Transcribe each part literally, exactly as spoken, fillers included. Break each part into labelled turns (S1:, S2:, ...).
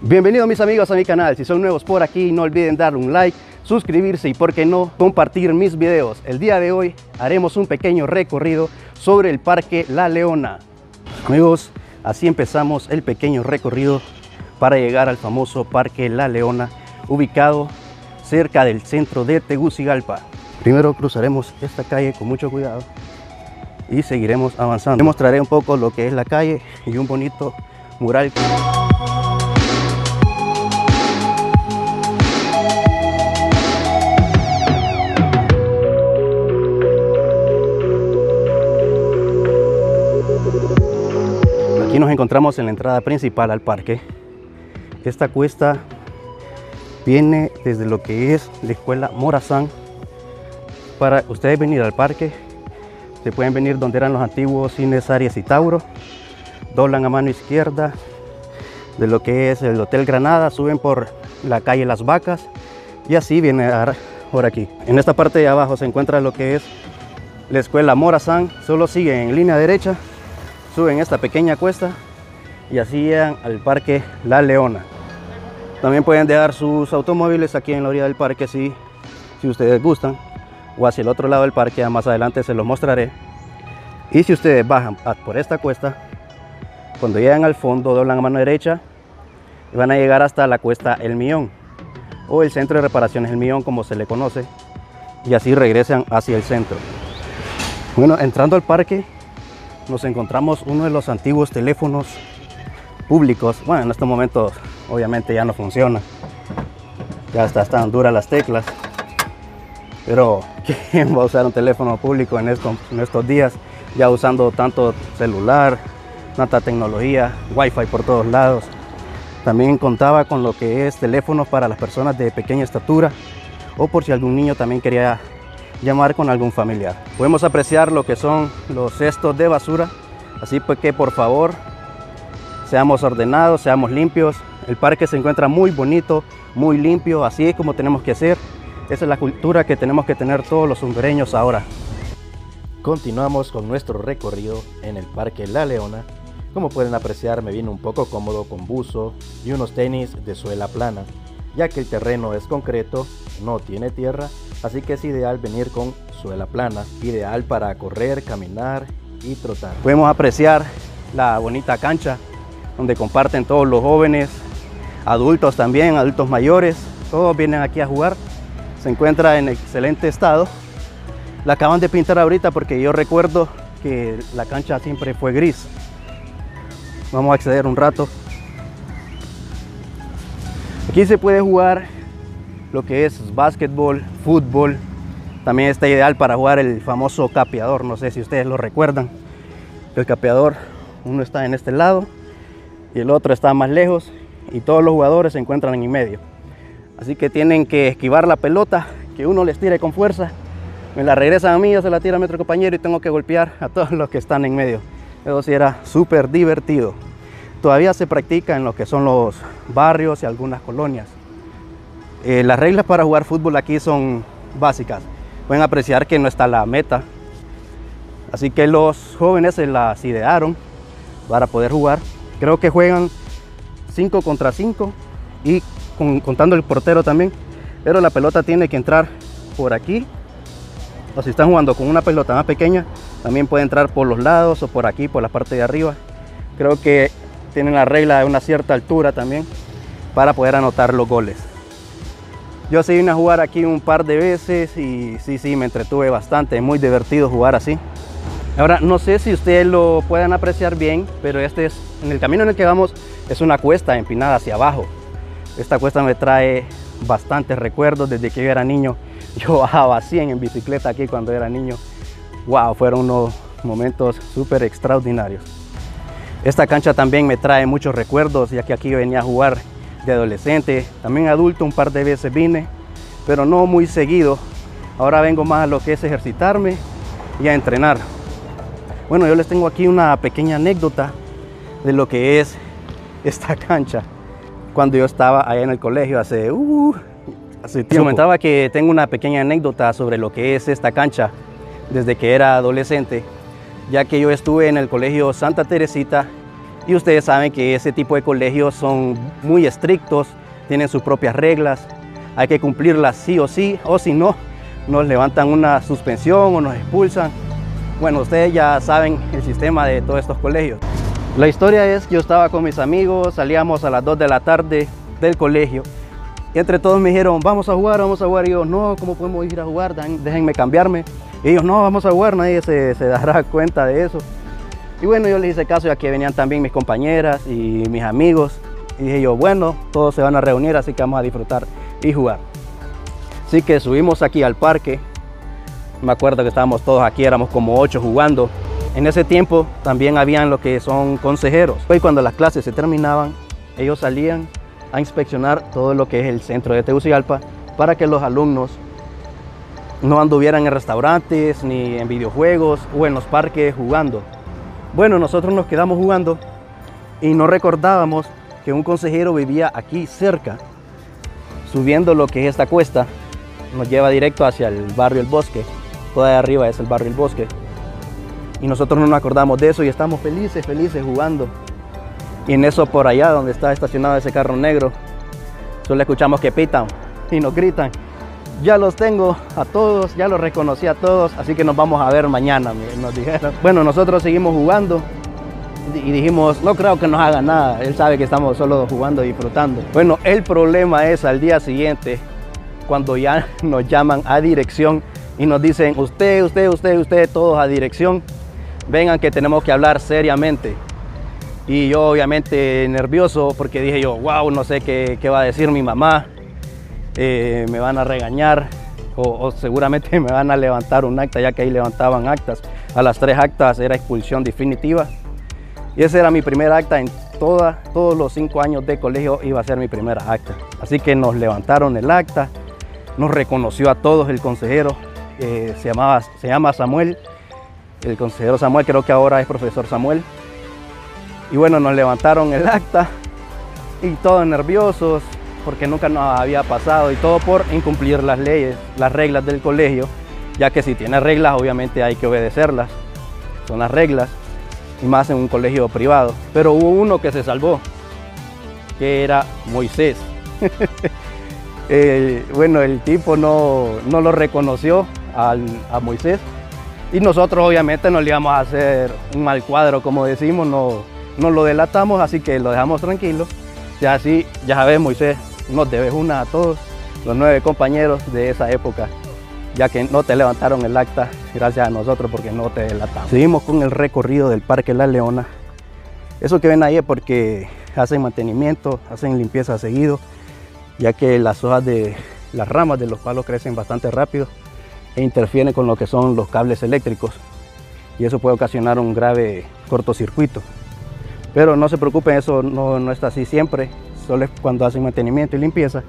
S1: Bienvenidos mis amigos a mi canal. Si son nuevos por aquí, no olviden darle un like, suscribirse y, por qué no, compartir mis videos. El día de hoy haremos un pequeño recorrido sobre el Parque La Leona. Amigos, así empezamos el pequeño recorrido para llegar al famoso Parque La Leona, ubicado cerca del centro de Tegucigalpa. Primero cruzaremos esta calle con mucho cuidado y seguiremos avanzando. Les mostraré un poco lo que es la calle y un bonito mural. Aquí nos encontramos en la entrada principal al parque. Esta cuesta viene desde lo que es la escuela Morazán. Para ustedes venir al parque, se pueden venir donde eran los antiguos cines Aries y Tauro, doblan a mano izquierda de lo que es el Hotel Granada, suben por la calle Las Vacas y así viene a dar por aquí. En esta parte de abajo se encuentra lo que es la escuela Morazán. Solo siguen en línea derecha, suben esta pequeña cuesta y así llegan al Parque La Leona. También pueden dejar sus automóviles aquí en la orilla del parque si, si ustedes gustan, o hacia el otro lado del parque, ya más adelante se los mostraré. Y si ustedes bajan por esta cuesta, cuando llegan al fondo doblan a mano derecha y van a llegar hasta la cuesta El Millón, o el Centro de Reparaciones El Millón como se le conoce, y así regresan hacia el centro. Bueno, entrando al parque nos encontramos uno de los antiguos teléfonos públicos. Bueno, en estos momentos obviamente ya no funciona, ya está, están duras las teclas, pero ¿quién va a usar un teléfono público en, esto, en estos días? Ya usando tanto celular, tanta tecnología, wifi por todos lados. También contaba con lo que es teléfonos para las personas de pequeña estatura, o por si algún niño también quería llamar con algún familiar. Podemos apreciar lo que son los cestos de basura, así pues que por favor seamos ordenados, seamos limpios. El parque se encuentra muy bonito, muy limpio, así es como tenemos que ser. Esa es la cultura que tenemos que tener todos los hondureños ahora. Continuamos con nuestro recorrido en el Parque La Leona. Como pueden apreciar, me vine un poco cómodo con buzo y unos tenis de suela plana, ya que el terreno es concreto, no tiene tierra, así que es ideal venir con suela plana, ideal para correr, caminar y trotar. Podemos apreciar la bonita cancha donde comparten todos los jóvenes, adultos también, adultos mayores, todos vienen aquí a jugar. Se encuentra en excelente estado. La acaban de pintar ahorita porque yo recuerdo que la cancha siempre fue gris. Vamos a acceder un rato. Aquí se puede jugar lo que es básquetbol, fútbol. También está ideal para jugar el famoso capeador. No sé si ustedes lo recuerdan. El capeador, uno está en este lado y el otro está más lejos, y todos los jugadores se encuentran en medio. Así que tienen que esquivar la pelota, que uno les tire con fuerza. Me la regresan a mí, yo se la tira a mi otro compañero y tengo que golpear a todos los que están en medio. Eso sí era súper divertido. Todavía se practica en lo que son los barrios y algunas colonias. Eh, las reglas para jugar fútbol aquí son básicas. Pueden apreciar que no está la meta, así que los jóvenes se las idearon para poder jugar. Creo que juegan cinco contra cinco y con, contando el portero también, pero la pelota tiene que entrar por aquí, o si están jugando con una pelota más pequeña también puede entrar por los lados o por aquí, por la parte de arriba. Creo que tienen la regla de una cierta altura también para poder anotar los goles. Yo sí vine a jugar aquí un par de veces y sí, sí, me entretuve bastante, es muy divertido jugar así. Ahora, no sé si ustedes lo puedan apreciar bien, pero este es, en el camino en el que vamos, es una cuesta empinada hacia abajo. Esta cuesta me trae bastantes recuerdos desde que yo era niño. Yo bajaba cien en bicicleta aquí cuando era niño. Wow, fueron unos momentos súper extraordinarios. Esta cancha también me trae muchos recuerdos, ya que aquí venía a jugar de adolescente, también adulto un par de veces vine, pero no muy seguido. Ahora vengo más a lo que es ejercitarme y a entrenar. Bueno, yo les tengo aquí una pequeña anécdota de lo que es esta cancha. Cuando yo estaba allá en el colegio hace, uh, hace tiempo. Comentaba que tengo una pequeña anécdota sobre lo que es esta cancha desde que era adolescente, ya que yo estuve en el colegio Santa Teresita Y ustedes saben que ese tipo de colegios son muy estrictos, tienen sus propias reglas, hay que cumplirlas sí o sí, o si no, nos levantan una suspensión o nos expulsan. Bueno, ustedes ya saben el sistema de todos estos colegios. La historia es que yo estaba con mis amigos, salíamos a las dos de la tarde del colegio y entre todos me dijeron, vamos a jugar, vamos a jugar. Y yo, no, ¿cómo podemos ir a jugar? Déjenme cambiarme. Y ellos, no, vamos a jugar, nadie se, se dará cuenta de eso. Y bueno, yo les hice caso, ya que venían también mis compañeras y mis amigos. Y dije yo, bueno, todos se van a reunir, así que vamos a disfrutar y jugar. Así que subimos aquí al parque. Me acuerdo que estábamos todos aquí, éramos como ocho jugando. En ese tiempo también habían lo que son consejeros. Y cuando las clases se terminaban, ellos salían a inspeccionar todo lo que es el centro de Tegucigalpa para que los alumnos no anduvieran en restaurantes, ni en videojuegos o en los parques jugando. Bueno, nosotros nos quedamos jugando y no recordábamos que un consejero vivía aquí cerca, subiendo lo que es esta cuesta, nos lleva directo hacia el barrio El Bosque, toda de arriba es el barrio El Bosque, y nosotros no nos acordamos de eso y estamos felices, felices jugando. Y en eso por allá donde está estacionado ese carro negro, solo escuchamos que pitan y nos gritan, ya los tengo a todos, ya los reconocí a todos, así que nos vamos a ver mañana, nos dijeron. Bueno, nosotros seguimos jugando y dijimos, no creo que nos haga nada, él sabe que estamos solo jugando y disfrutando. Bueno, el problema es al día siguiente, cuando ya nos llaman a dirección y nos dicen, usted, usted, usted, usted, todos a dirección, vengan que tenemos que hablar seriamente. Y yo obviamente nervioso porque dije yo, wow, no sé qué, qué va a decir mi mamá. Eh, me van a regañar o, o seguramente me van a levantar un acta, ya que ahí levantaban actas. A las tres actas era expulsión definitiva y ese era mi primer acta en toda, todos los cinco años de colegio, iba a ser mi primera acta. Así que nos levantaron el acta, nos reconoció a todos el consejero, eh, se, llamaba, se llama Samuel, el consejero Samuel, creo que ahora es profesor Samuel. Y bueno, nos levantaron el acta y todos nerviosos, porque nunca nos había pasado y todo por incumplir las leyes, las reglas del colegio, ya que si tiene reglas obviamente hay que obedecerlas, son las reglas, y más en un colegio privado. Pero hubo uno que se salvó, que era Moisés. eh, bueno, el tipo no, no lo reconoció al, a Moisés y nosotros obviamente no le íbamos a hacer un mal cuadro, como decimos, no, no lo delatamos, así que lo dejamos tranquilo. Ya así, ya sabes, Moisés, nos debes una a todos los nueve compañeros de esa época, ya que no te levantaron el acta gracias a nosotros porque no te delatamos. Seguimos con el recorrido del Parque La Leona. Eso que ven ahí es porque hacen mantenimiento, hacen limpieza seguido, ya que las hojas de las ramas de los palos crecen bastante rápido e interfieren con lo que son los cables eléctricos y eso puede ocasionar un grave cortocircuito. Pero no se preocupen, eso no, no está así siempre, solo es cuando hacen mantenimiento y limpieza.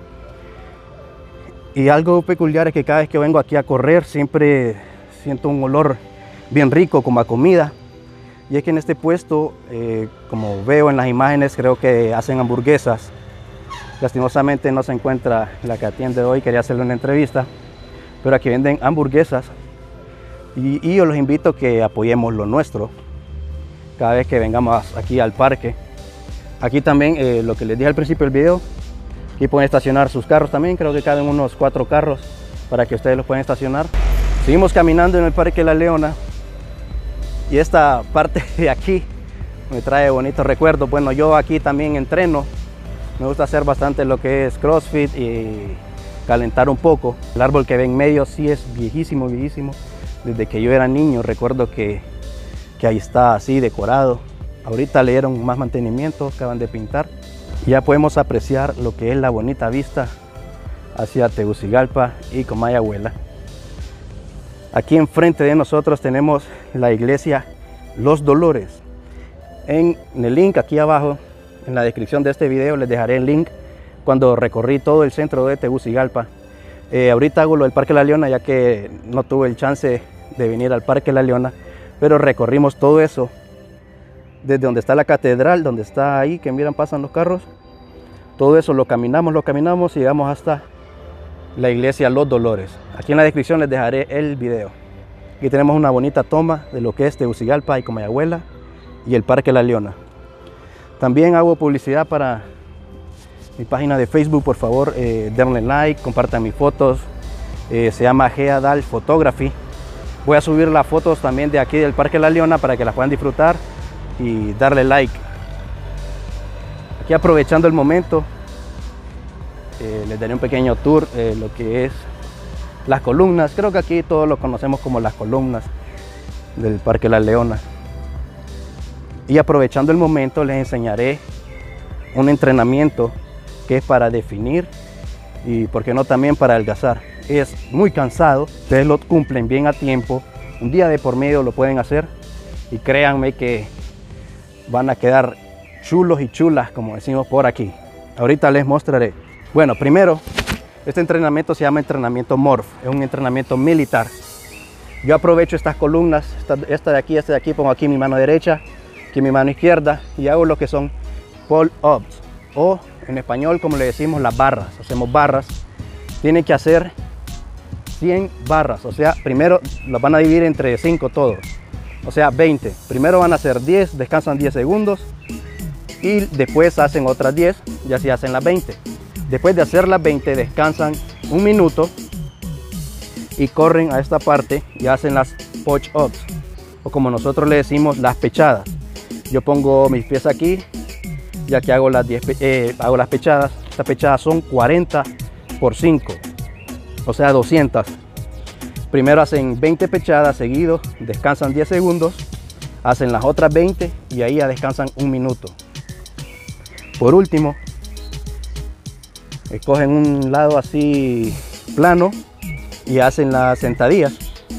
S1: Y algo peculiar es que cada vez que vengo aquí a correr siempre siento un olor bien rico, como a comida. Y es que en este puesto, eh, como veo en las imágenes, creo que hacen hamburguesas. Lastimosamente no se encuentra la que atiende hoy, quería hacerle una entrevista, pero aquí venden hamburguesas y, y yo los invito a que apoyemos lo nuestro cada vez que vengamos aquí al parque. Aquí también, eh, lo que les dije al principio del video, aquí pueden estacionar sus carros también, creo que caben unos cuatro carros para que ustedes los puedan estacionar. Seguimos caminando en el Parque La Leona y esta parte de aquí me trae bonitos recuerdos. Bueno, yo aquí también entreno, me gusta hacer bastante lo que es CrossFit y calentar un poco. El árbol que ven en medio sí es viejísimo, viejísimo. Desde que yo era niño recuerdo que, que ahí está así decorado. Ahorita le dieron más mantenimiento, acaban de pintar. Ya podemos apreciar lo que es la bonita vista hacia Tegucigalpa y Comayagüela. Aquí enfrente de nosotros tenemos la iglesia Los Dolores. En el link aquí abajo, en la descripción de este video, les dejaré el link cuando recorrí todo el centro de Tegucigalpa. Eh, ahorita hago lo del Parque La Leona, ya que no tuve el chance de venir al Parque La Leona, pero recorrimos todo eso, desde donde está la catedral, donde está ahí, que miran, pasan los carros. Todo eso lo caminamos, lo caminamos y llegamos hasta la iglesia Los Dolores. Aquí en la descripción les dejaré el video. Aquí tenemos una bonita toma de lo que es Tegucigalpa y Comayagüela y el Parque La Leona. También hago publicidad para mi página de Facebook. Por favor, eh, denle like, compartan mis fotos. Eh, se llama Geadal Photography. Voy a subir las fotos también de aquí del Parque La Leona para que las puedan disfrutar y darle like. Aquí, aprovechando el momento, eh, les daré un pequeño tour eh, lo que es las columnas. Creo que aquí todos lo conocemos como las columnas del Parque La Leona. Y aprovechando el momento, les enseñaré un entrenamiento que es para definir y, por qué no, también para adelgazar. Es muy cansado, ustedes lo cumplen bien a tiempo, un día de por medio lo pueden hacer y créanme que van a quedar chulos y chulas, como decimos por aquí. Ahorita les mostraré. Bueno, primero, este entrenamiento se llama entrenamiento Morph, es un entrenamiento militar. Yo aprovecho estas columnas, esta, esta de aquí, esta de aquí, pongo aquí mi mano derecha, aquí mi mano izquierda y hago lo que son pull-ups, o en español, como le decimos, las barras. Hacemos barras. Tienen que hacer cien barras, o sea, primero las van a dividir entre cinco todos, o sea, veinte. Primero van a hacer diez, descansan diez segundos y después hacen otras diez y así hacen las veinte. Después de hacer las veinte, descansan un minuto y corren a esta parte y hacen las push-ups, o como nosotros le decimos, las pechadas. Yo pongo mis pies aquí y aquí hago las, diez, eh, hago las pechadas. Estas pechadas son cuarenta por cinco, o sea, doscientas. Primero hacen veinte pechadas seguidos, descansan diez segundos, hacen las otras veinte y ahí ya descansan un minuto. Por último, escogen un lado así plano y hacen las sentadillas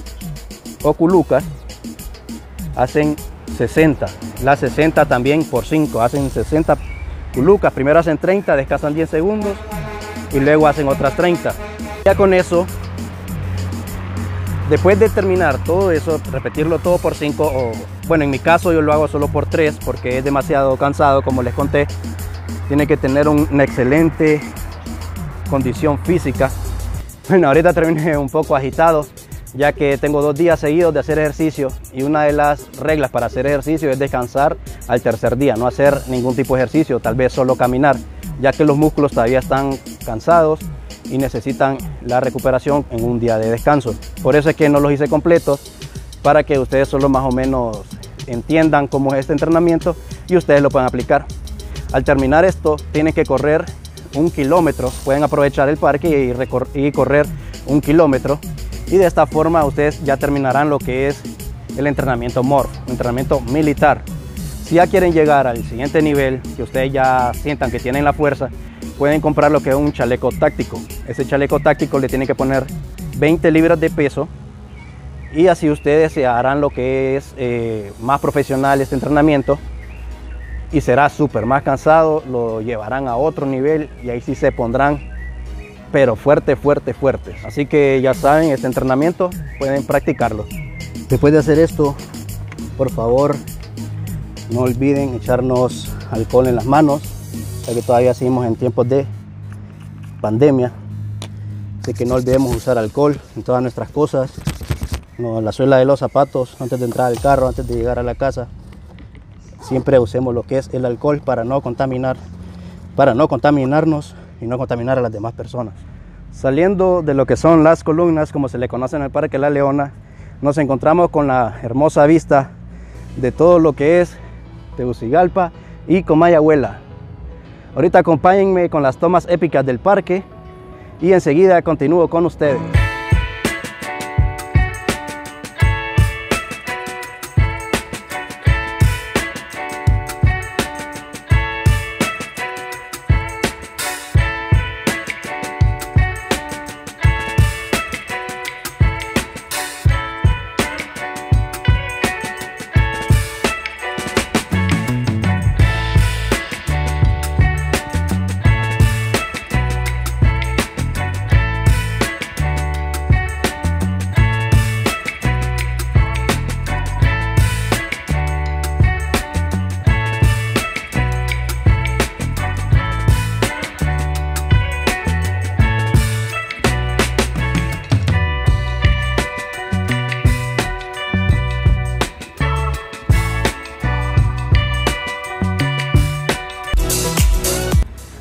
S1: o culucas. Hacen sesenta, las sesenta también por cinco, hacen sesenta culucas. Primero hacen treinta, descansan diez segundos y luego hacen otras treinta. Ya con eso, después de terminar todo eso, repetirlo todo por cinco, o bueno, en mi caso yo lo hago solo por tres porque es demasiado cansado, como les conté. Tiene que tener un, una excelente condición física. Bueno, ahorita terminé un poco agitado, ya que tengo dos días seguidos de hacer ejercicio y una de las reglas para hacer ejercicio es descansar al tercer día, no hacer ningún tipo de ejercicio, tal vez solo caminar, ya que los músculos todavía están cansados y necesitan la recuperación en un día de descanso. Por eso es que no los hice completos, para que ustedes solo más o menos entiendan cómo es este entrenamiento y ustedes lo puedan aplicar. Al terminar esto, tienen que correr un kilómetro. Pueden aprovechar el parque y, y correr un kilómetro. Y de esta forma ustedes ya terminarán lo que es el entrenamiento Morph, un entrenamiento militar. Si ya quieren llegar al siguiente nivel, que ustedes ya sientan que tienen la fuerza, pueden comprar lo que es un chaleco táctico. Ese chaleco táctico le tienen que poner veinte libras de peso y así ustedes se harán lo que es eh, más profesional este entrenamiento y será súper más cansado, lo llevarán a otro nivel y ahí sí se pondrán pero fuerte, fuerte, fuerte. Así que ya saben, este entrenamiento pueden practicarlo. Después de hacer esto, por favor, no olviden echarnos alcohol en las manos, ya que todavía seguimos en tiempos de pandemia. Así que no olvidemos usar alcohol en todas nuestras cosas, no, en la suela de los zapatos, antes de entrar al carro, antes de llegar a la casa. Siempre usemos lo que es el alcohol para no contaminar, para no contaminarnos y no contaminar a las demás personas. Saliendo de lo que son las columnas, como se le conoce en el Parque La Leona, nos encontramos con la hermosa vista de todo lo que es Tegucigalpa y Comayagüela. Ahorita acompáñenme con las tomas épicas del parque y enseguida continúo con ustedes.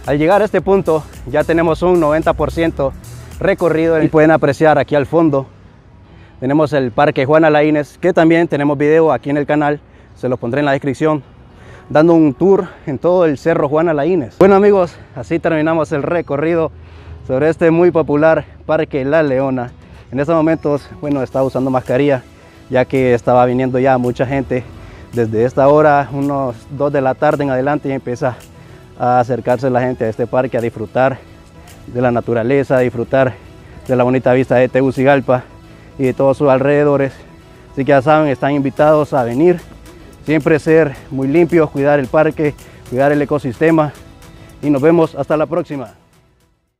S1: Al llegar a este punto ya tenemos un noventa por ciento recorrido y pueden apreciar aquí al fondo tenemos el Parque Juana Laínez, que también tenemos video aquí en el canal, se los pondré en la descripción, dando un tour en todo el Cerro Juana Laínez. Bueno amigos, así terminamos el recorrido sobre este muy popular Parque La Leona. En estos momentos, bueno, estaba usando mascarilla, ya que estaba viniendo ya mucha gente. Desde esta hora, unos dos de la tarde en adelante, ya empieza a acercarse la gente a este parque, a disfrutar de la naturaleza, a disfrutar de la bonita vista de Tegucigalpa y de todos sus alrededores. Así que ya saben, están invitados a venir. Siempre ser muy limpios, cuidar el parque, cuidar el ecosistema. Y nos vemos hasta la próxima.